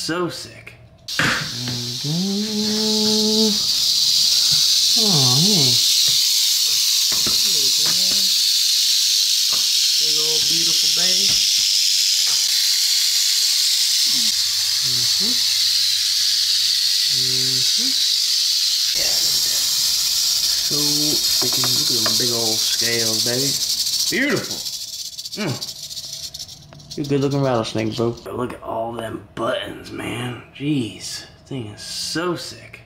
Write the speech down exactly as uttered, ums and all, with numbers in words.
so sick. Oh, hey. There you go. Big old beautiful baby. Mm-hmm. Mm-hmm. Yeah, so freaking, look at them big old scales, baby. Beautiful. Mm. You're a good looking rattlesnake, bro. Look at all them buttons, man. Jeez, this thing is so sick.